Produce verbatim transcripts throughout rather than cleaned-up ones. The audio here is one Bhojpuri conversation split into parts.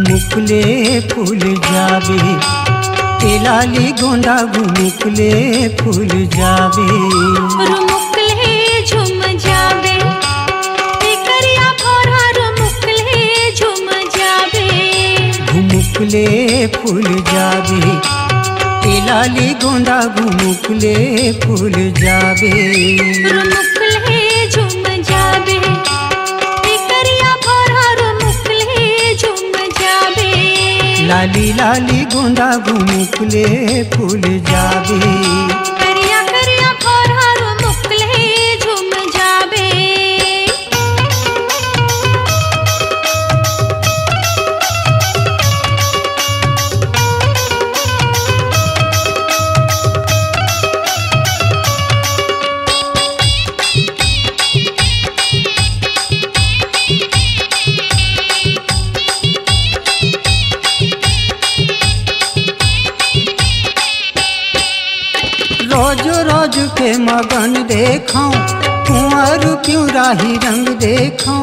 घुमुकले फूल जावे, ए लाली गोंदा घुमुकले फूल जावे। रुमुकले झुम जावे, ए करिया भौरा रुमुकले झुम जावे। घुमुकले फूल जावे, ए लाली गोंदा घुमुकले फूल जावे। रुमुकले झुम जावे, ए करिया भौरा रुमुकले झुम जावे। लाली लाली गोंदा घुमुकले फूल जावे। करिया करिया भौरा रुमुकले झुम जावे। रोज रोज के मगन देखाऊं, कुंवर क्यों राही रंग देखाऊं।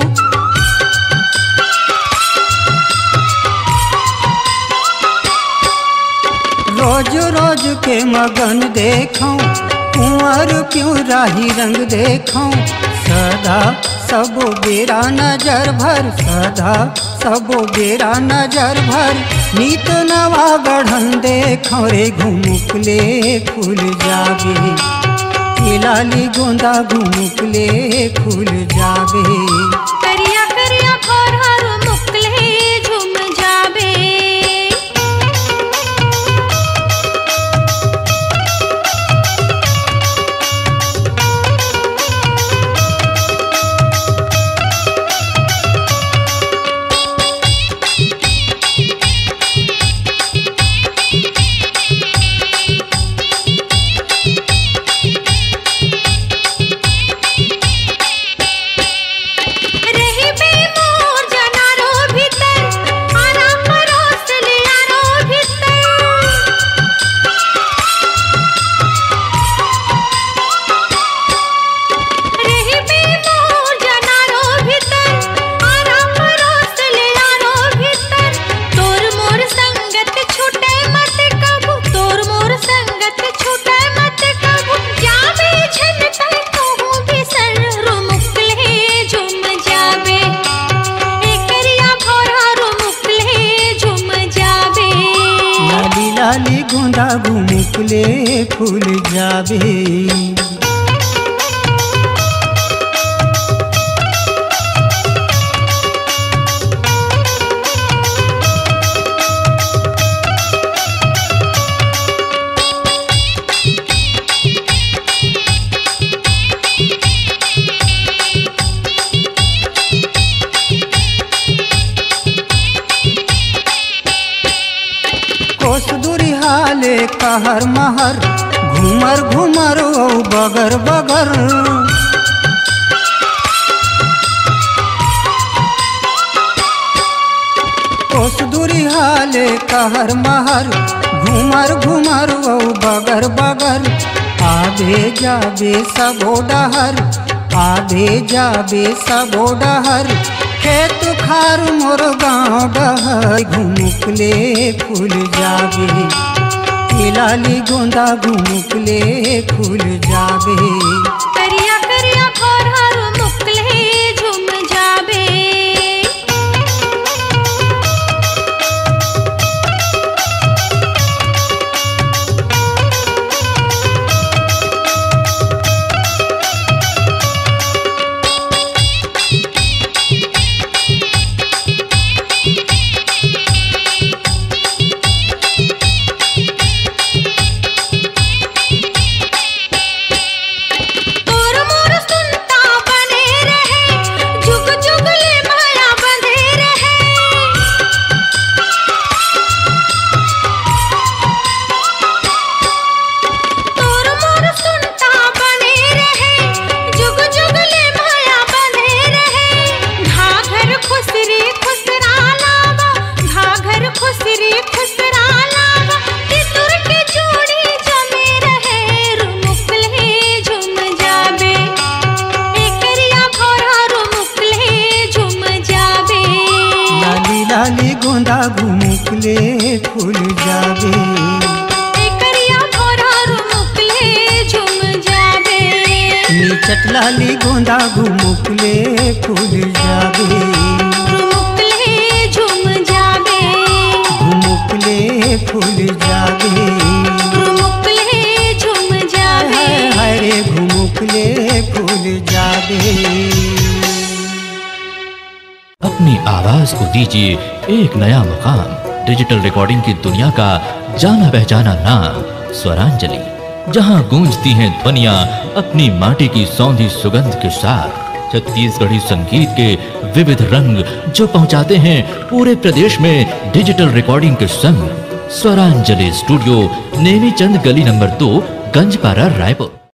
रोज रोज के मगन देखाऊं, कुंवर क्यों राही रंग देखाऊं। सदा सबो बेरा नजर भर, सदा सबो बेरा नजर भर। नीत नवा गढ़न देखो रे घुमुकले फूल जावे, ए लाली गोंदा घुमुकले फूल जावे। करिया करिया भौरा रुमुकले झुम जावे। रही बेमोर जनारो भीतर, आरा परोस लियारो भीतर। रही बेमोर जनारो भीतर, आरा परोस लियारो भीतर। तोर मोर संगत छूटे मत कबू, तोर मोर संगत छूटे मत कबू। जावे छन तय कहूँ बिसर, रुमुकले झुम जावे। ए करिया भौरा रुमुकले झुम जावे। लाली लाली गोंदा घुमुकले फूल जावे। कोस दूरी हाले कहर महर, घूमर घूमर ओ बगर बगर। कोस दूरी हाले कहर महर, घूमर घूमर ओ बगर बगर। आबे जाबे सबो डहर, आबे जाबे सबो डहर। खेत खार मोर गाँव डहर, घुमुकले फूल जावे, ए लाली गोंदा घुमुकले फूल जावे। करिया करिया भौरा रुमुकले झुम जावे। गोंदा घुमुकले फूल जावे। ए करिया भौरा रुमुकले झुम जावे। नीचट लाली गोंदा घुमुकले फूल जावे। रुमुकले झुम जावे। घुमुकले फूल जावे। रुमुकले झुम जावे। हरे घुमुकले फूल जावे। अपनी आवाज को दीजिए एक नया मकाम। डिजिटल रिकॉर्डिंग की दुनिया का जाना पहचाना नाम स्वरांजलि, जहां गूंजती हैं ध्वनियां अपनी माटी की सौंधी सुगंध के साथ। छत्तीसगढ़ी संगीत के विविध रंग जो पहुंचाते हैं पूरे प्रदेश में डिजिटल रिकॉर्डिंग के संग। स्वरांजलि स्टूडियो, नेमीचंद गली नंबर दो, गंजपारा, रायपुर।